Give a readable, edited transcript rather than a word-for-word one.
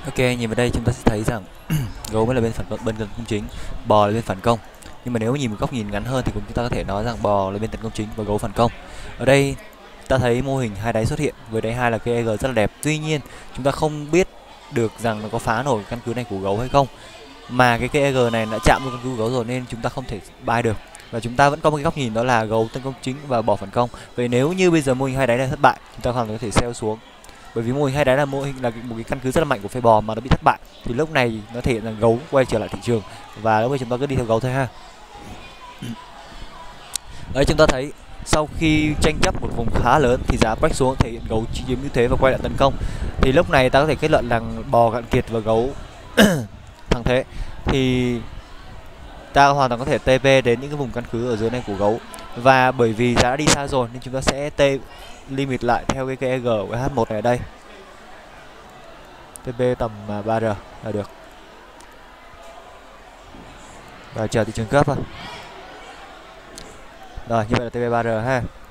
Ok, nhìn vào đây chúng ta sẽ thấy rằng gấu mới là bên tấn công chính, bò là bên phản công. Nhưng mà nếu nhìn một góc nhìn ngắn hơn thì chúng ta có thể nói rằng bò là bên tấn công chính và gấu phản công. Ở đây ta thấy mô hình hai đáy xuất hiện với đáy hai là cái EG rất là đẹp. Tuy nhiên chúng ta không biết được rằng nó có phá nổi căn cứ này của gấu hay không. Mà cái EG này đã chạm vào căn cứ của gấu rồi nên chúng ta không thể bay được. Và chúng ta vẫn có một cái góc nhìn đó là gấu tấn công chính và bò phản công. Vậy nếu như bây giờ mô hình hai đáy này thất bại, chúng ta hoàn toàn có thể sell xuống, bởi vì mô hình hai đáy là mô hình là một cái căn cứ rất là mạnh của phe bò mà nó bị thất bại, thì lúc này nó thể hiện rằng gấu quay trở lại thị trường và lúc này chúng ta cứ đi theo gấu thôi ha. Đấy, chúng ta thấy sau khi tranh chấp một vùng khá lớn thì giá break xuống thể hiện gấu chiếm ưu thế và quay lại tấn công, thì lúc này ta có thể kết luận rằng bò cạn kiệt và gấu thắng thế, thì ta hoàn toàn có thể TP đến những cái vùng căn cứ ở dưới này của gấu. Và bởi vì giá đã đi xa rồi nên chúng ta sẽ limit lại theo cái EG của H1 này ở đây, TP tầm 3R là được, và chờ thị trường cấp thôi. Rồi, như vậy là TP 3R ha.